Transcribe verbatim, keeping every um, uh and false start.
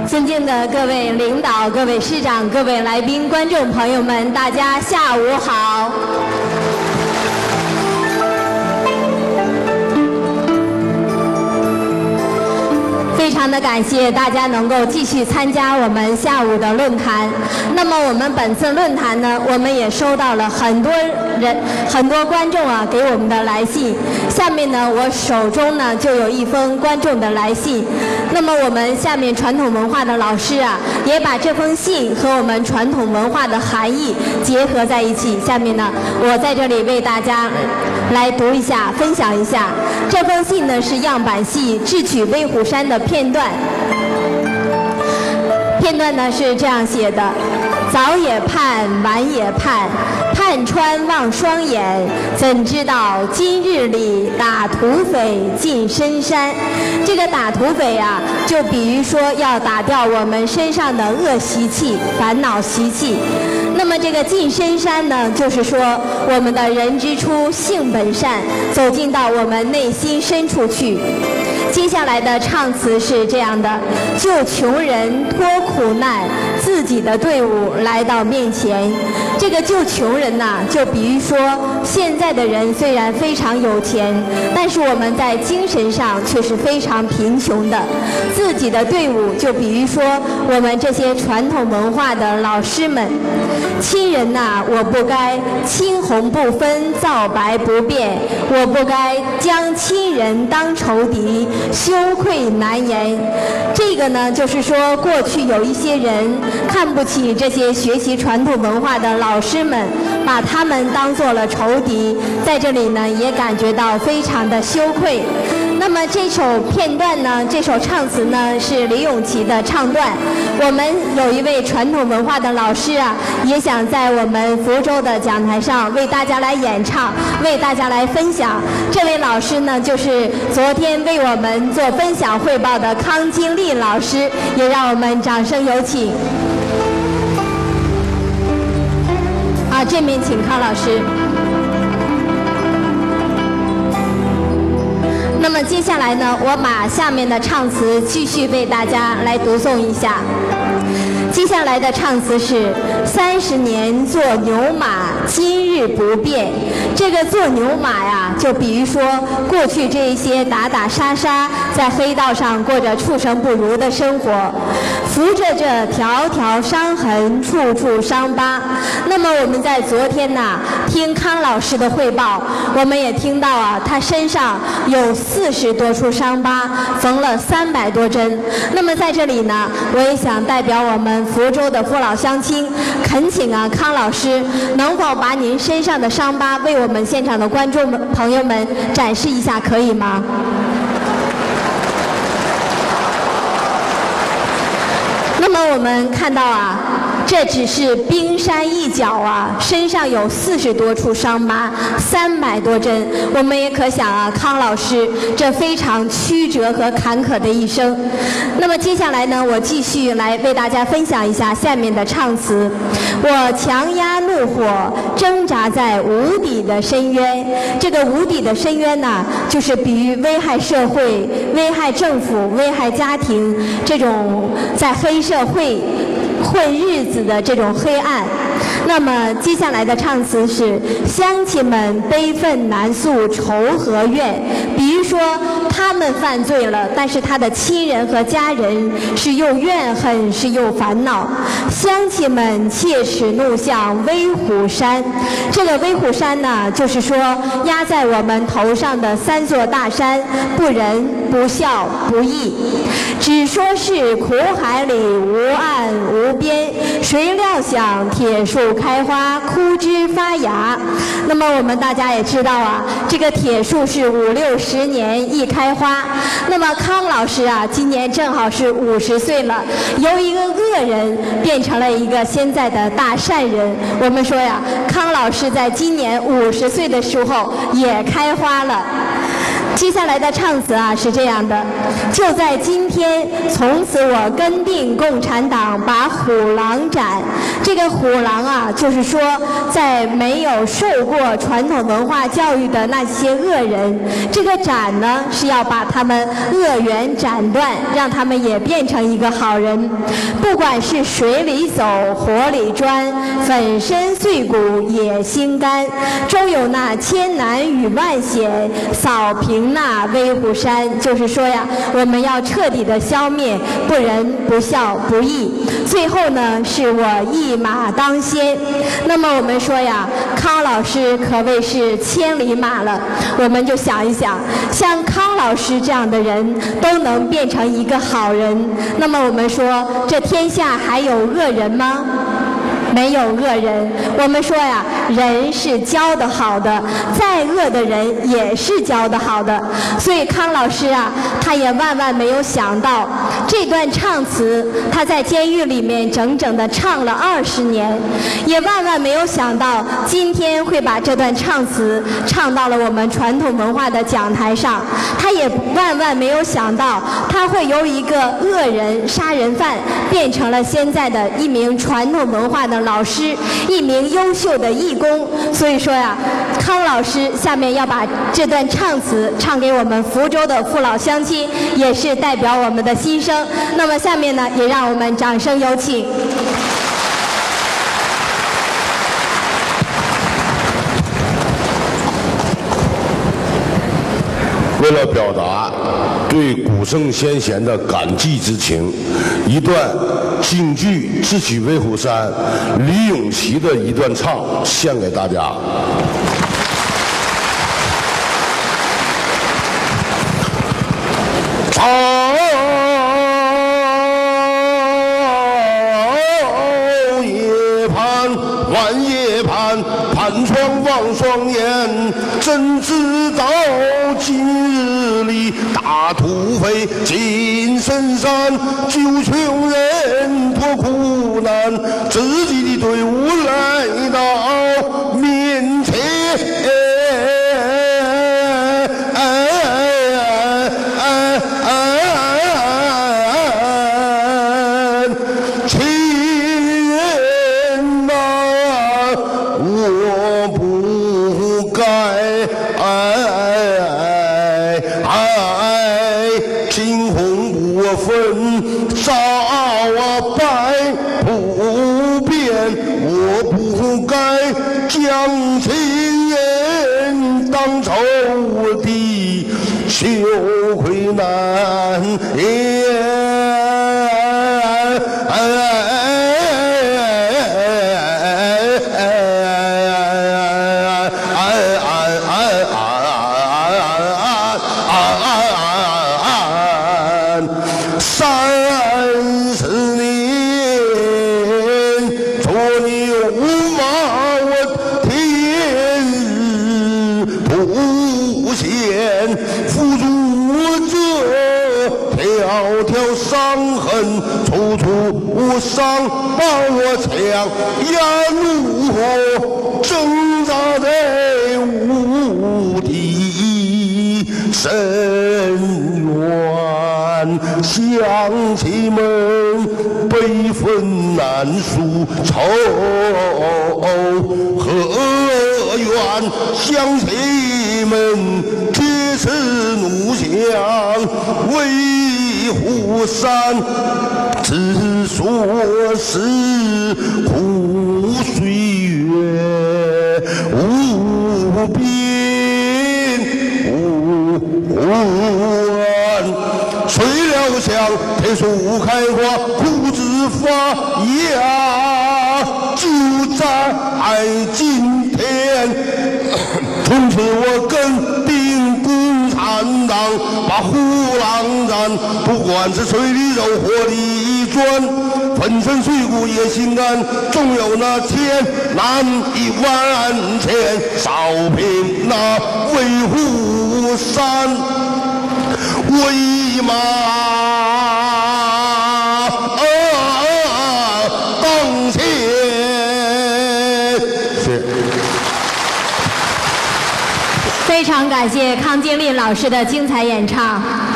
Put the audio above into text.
尊敬的各位领导、各位师长、各位来宾、观众朋友们，大家下午好。非常的感谢大家能够继续参加我们下午的论坛。那么我们本次论坛呢，我们也收到了很多人、很多观众啊给我们的来信。下面呢，我手中呢就有一封观众的来信。那么我们下面传统文化的老师啊，也把这封信和我们传统文化的含义结合在一起。下面呢，我在这里为大家来读一下、分享一下。这封信呢是样板戏《智取威虎山》的片段。片段呢是这样写的：早也盼，晚也盼，盼穿望双眼，怎知道今日里打土匪进深山。这个打土匪啊，就比喻说要打掉我们身上的恶习气、烦恼习气。那么这个进深山呢，就是说我们的人之初性本善，走进到我们内心深处去。接下来的唱词是这样的：救穷人脱苦难，自己的队伍来到面前。这个救穷人呐、啊，就比喻说现在的人虽然非常有钱，但是我们在精神上却是非常贫穷的。自己的队伍就比喻说我们这些传统文化的老师们。亲人呐、啊，我不该青红不分，皂白不变，我不该将亲人当仇敌，羞愧难言。这个呢，就是说过去有一些人看不起这些学习传统文化的老师们，把他们当做了仇敌，在这里呢也感觉到非常的羞愧。那么这首片段呢，这首唱词呢是李咏琪的唱段。我们有一位传统文化的老师啊，也想在我们福州的讲台上为大家来演唱，为大家来分享。这位老师呢，就是昨天为我们做分享汇报的康金丽老师，也让我们掌声有请。啊，这面请康老师。那么接下来呢，我把下面的唱词继续为大家来读诵一下。接下来的唱词是：三十年做牛马，今日不变。这个做牛马呀，就比喻说过去这一些打打杀杀，在黑道上过着畜生不如的生活，扶着这条条伤痕，处处伤疤。那么我们在昨天呐，听康老师的汇报，我们也听到啊，他身上有四十多处伤疤，缝了三百多针。那么在这里呢，我也想代表我们福州的父老乡亲，恳请啊康老师能否把您身上的伤疤为我们现场的观众朋友们展示一下，可以吗？那么我们看到啊，这只是冰山一角啊，身上有四十多处伤疤，三百多针。我们也可想啊，康老师这非常曲折和坎坷的一生。那么接下来呢，我继续来为大家分享一下下面的唱词。我强压怒火，挣扎在无底的深渊。这个无底的深渊呢，就是比喻危害社会、危害政府、危害家庭这种在黑社会混日子的这种黑暗。那么接下来的唱词是：乡亲们悲愤难诉愁和怨。比如说他们犯罪了，但是他的亲人和家人是又怨恨是又烦恼。乡亲们切齿怒向威虎山。这个威虎山呢，就是说压在我们头上的三座大山，不仁不孝不义。只说是苦海里无岸无边，谁料想铁树开花，枯枝发芽。那么我们大家也知道啊，这个铁树是五六十年一开花。那么康老师啊，今年正好是五十岁了，由一个恶人变成了一个现在的大善人。我们说呀，康老师在今年五十岁的时候也开花了。 接下来的唱词啊是这样的：就在今天，从此我跟定共产党，把虎狼斩。这个虎狼啊，就是说在没有受过传统文化教育的那些恶人，这个斩呢是要把他们恶缘斩断，让他们也变成一个好人。不管是水里走，火里钻，粉身碎骨也心甘，终有那千难与万险，扫平那威虎山。就是说呀，我们要彻底的消灭不仁不孝不义。最后呢，是我一马当先。那么我们说呀，康老师可谓是千里马了。我们就想一想，像康老师这样的人都能变成一个好人，那么我们说，这天下还有恶人吗？没有恶人。我们说呀，人是教得好的，再恶的人也是教得好的。所以康老师啊，他也万万没有想到，这段唱词他在监狱里面整整的唱了二十年，也万万没有想到今天会把这段唱词唱到了我们传统文化的讲台上。他也万万没有想到，他会由一个恶人、杀人犯变成了现在的一名传统文化的老师，一名优秀的义工。所以说呀，康老师下面要把这段唱词唱给我们福州的父老乡亲，也是代表我们的心声。那么下面呢，也让我们掌声有请。 为了表达对古圣先贤的感激之情，一段京剧《智取威虎山》李永琪的一段唱献给大家。朝夜盼，晚夜盼，盼窗望双眼，怎知道今日里大土匪进深山，救穷人脱苦难，自己的队伍来到面前。将亲人当仇敌，羞愧难言。三十年做牛马，我天日不见，付诸这条条伤痕，处处伤把我强压怒火，挣扎在无底深渊。乡亲们悲愤难诉，仇和怨，乡亲们皆是怒响。威虎山之所是苦岁月，无边无岸。谁料想铁树开花，枯枝发芽，就在今天。从此我跟定共产党，把虎狼斩。不管是水里走，火里钻，粉身碎骨也心甘。总有那千难一万千，扫平那威虎山。为马啊当前。 非常常感谢康金令老师的精彩演唱。